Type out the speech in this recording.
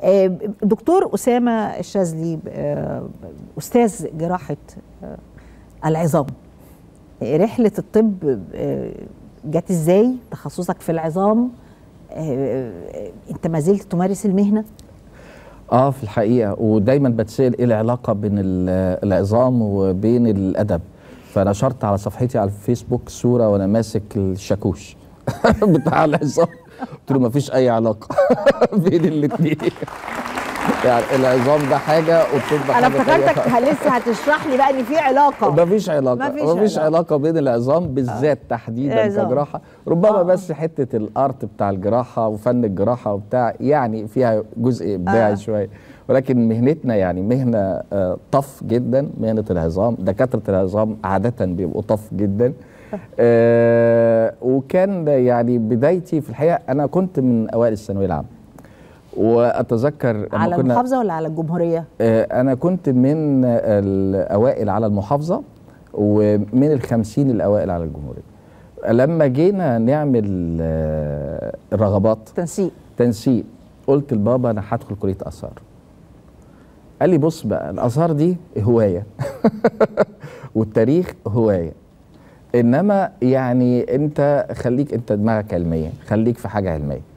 دكتور أسامة الشاذلي، أستاذ جراحة العظام، رحلة الطب جت ازاي؟ تخصصك في العظام، انت ما زلت تمارس المهنة؟ في الحقيقة، ودايما بتسأل ايه العلاقة بين العظام وبين الأدب. فنشرت على صفحتي على الفيسبوك صورة وانا ماسك الشاكوش بتاع العظام، قلت له ما فيش أي علاقة بين الاتنين. يعني العظام ده حاجة والطب حاجة. أنا افتكرتك لسه هتشرح لي بقى إن في علاقة. مفيش علاقة، مفيش علاقة بين العظام بالذات تحديدا كجراحة. ربما بس حتة الارت بتاع الجراحة وفن الجراحة وبتاع، يعني فيها جزء إبداعي شوية، ولكن مهنتنا يعني مهنة طف جدا. مهنة العظام، دكاترة العظام عادة بيبقوا طف جدا. وكان يعني بدايتي في الحقيقة، أنا كنت من أوائل الثانوية العامة، واتذكر على المحافظه ولا على الجمهوريه؟ انا كنت من الاوائل على المحافظه، ومن ال50 الاوائل على الجمهوريه. لما جينا نعمل الرغبات تنسيق، قلت لبابا انا هدخل كليه اثار. قال لي بص بقى، الاثار دي هوايه والتاريخ هوايه، انما يعني انت خليك، انت دماغك علميه، خليك في حاجه علميه.